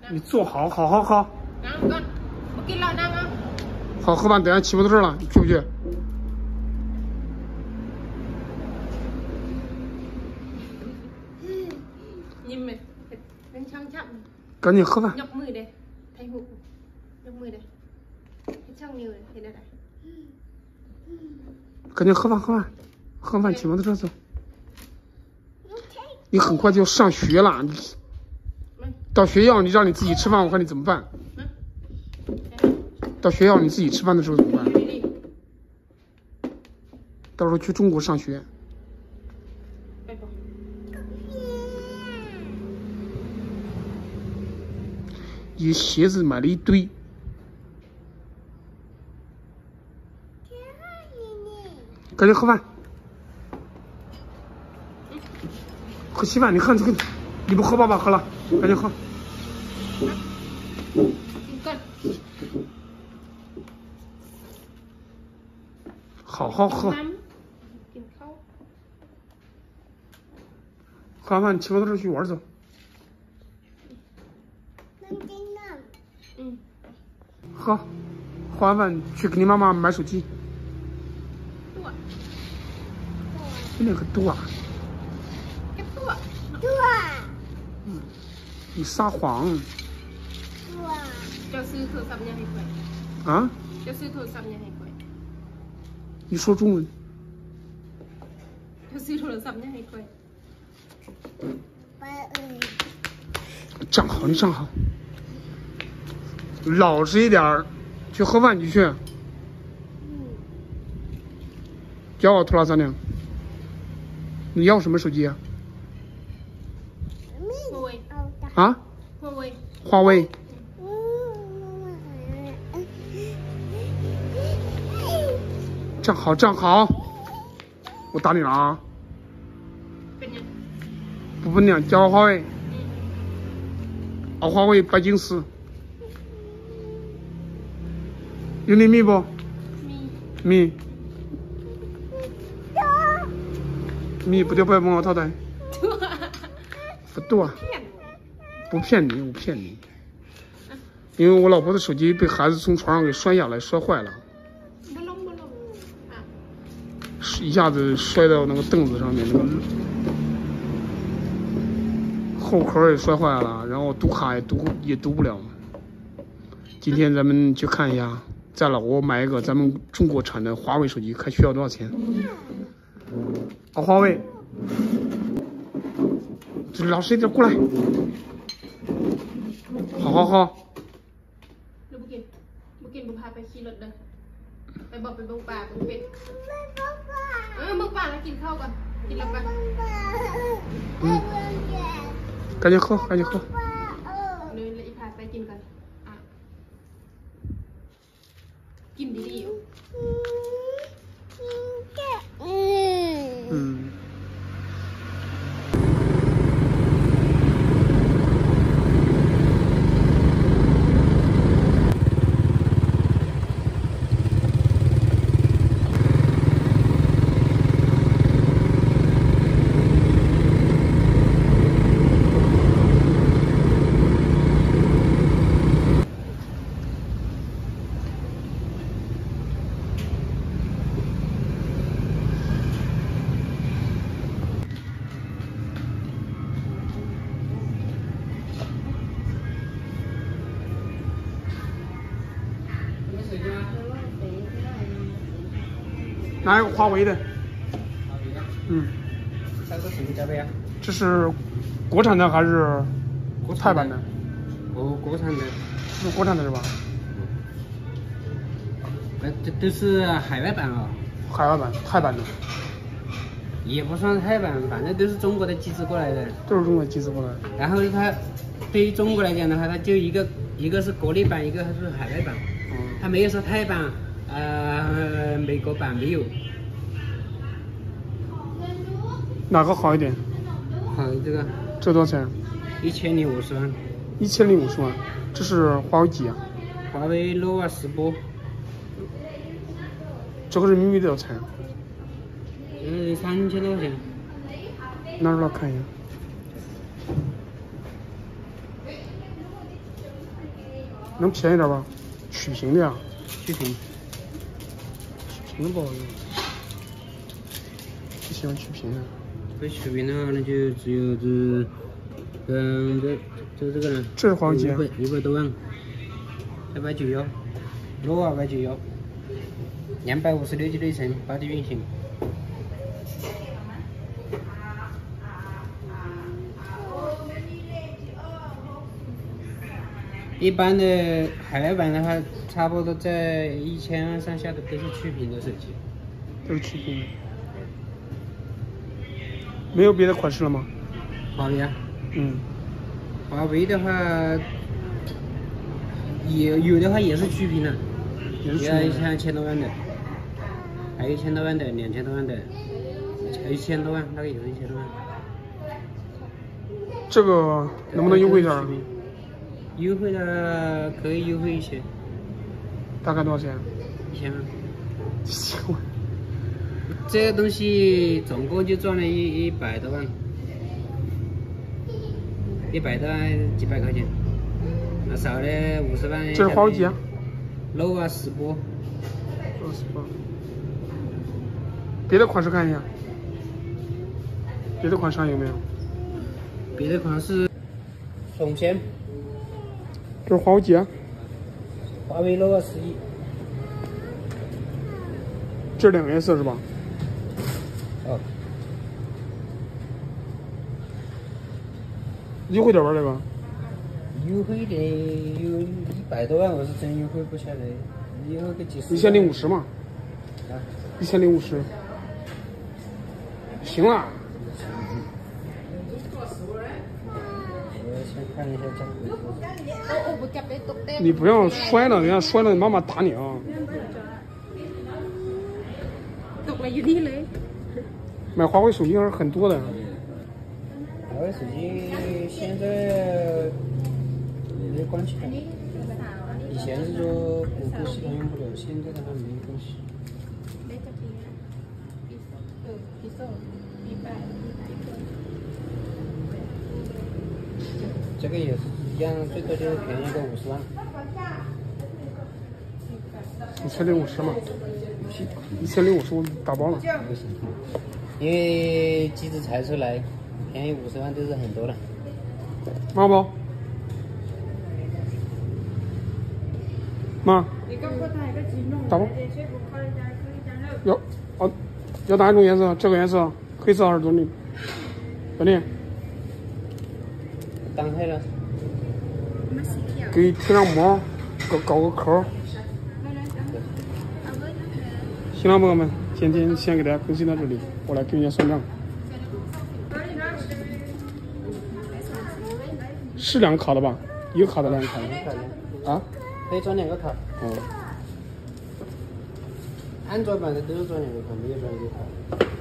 你坐好，好。好，喝完等下骑摩托车了，你去不去？赶紧喝饭。赶紧喝饭，喝饭骑摩托车走。你很快就要上学了，你到学校你让你自己吃饭，我看你怎么办？到学校你自己吃饭的时候怎么办？到时候去中国上学。你鞋子买了一堆。赶紧喝饭。喝稀饭，你看这个，你不喝，爸爸喝了，赶紧喝。好好喝。喝完饭骑摩托车去玩走。喝完饭去给你妈妈买手机。那个多啊。你撒谎。啊？你说中文。站好，你站好。老实一点，去喝饭，你去。叫我拖拉三辆。你要什么手机啊？啊？华为。站好，我打你了啊！不分量，叫我华为。华为北京市。有你米不？米不就不要问我淘汰。不多。不骗你，我骗你。因为我老婆的手机被孩子从床上给摔下来，摔坏了。一下子摔到那个凳子上面，那个后壳也摔坏了，然后读卡也读不了。今天咱们去看一下，在老挝买一个咱们中国产的华为手机，看需要多少钱？华为，老实一点，过来。好。赶紧喝。拿一个华为的。 它是什么价位啊？ 这是国产的还是泰版的？ 国产的。 是国产的是吧？ 这都是海外版啊。 海外版，泰版的。 也不算泰版，反正都是中国的机子过来的。 都是中国机子过来的。 然后它对于中国来讲的话，它就一个是国内版，一个还是海外版。它没有说泰版，美国版没有。 哪个好一点？ 好，这个。 这多少钱 ？1050万。 1050万，这是华为几啊？ 华为 nova 10 Pro。 折合人民币多少钱 ？3000多块钱。 拿出来看一下。 能便宜点吧？曲屏的呀？ 曲屏。 曲屏的不好用。不喜欢曲屏的。 不曲屏的话，那就只有这个呢。 这是黄金。 100多万。291，诺瓦291。256G 内存，8D 运行。一般的海外版的话，差不多在1000万上下的都是曲屏的手机。 都是曲屏的。没有别的款式了吗？ 华为啊。 嗯。 华为的话，有的话也是曲屏的，有像1000多万的，还有1000多万的、2000多万的，还有1000多万，那个也是1000多万。 这个能不能优惠点？ 优惠的可以优惠一些。 大概多少钱 ？1000万。 1000万。 这个东西总共就赚了100多万，100多万几百块钱，那少了50万。 这是华为几啊 ？nova 10波。 别的款式看一下，别的款式有没有？ 别的款式，总线。 这是华为几啊？ 华为 nova 11。 这2个颜色是吧？ 哦。 优惠点吧，这个。 优惠的有100多万，我是真优惠不下来，优惠个几十。 1050嘛。 啊。 1050。行了。 我先看一下价格。 你不要摔了，人家摔了，妈妈打你啊！买华为手机还是很多的。 华为手机现在没关系的，以前是说谷歌系统用不了，现在的话没关系。这个也是一样，最多就是便宜个50万。 1050嘛，1050我打包了。 不行，因为机子才出来，便宜50万都是很多了。 妈不？妈。打包。要哪一种颜色？这个颜色，黑色还是多绿？多绿。 当黑了。 给贴上膜，搞个壳。行了，朋友们，今天先给大家更新到这里，我来给人家算账。是2个卡的吧？一个卡的，2个卡的。啊？ 可以装2个卡。 哦。 安卓版的都是装2个卡，没有装1个卡。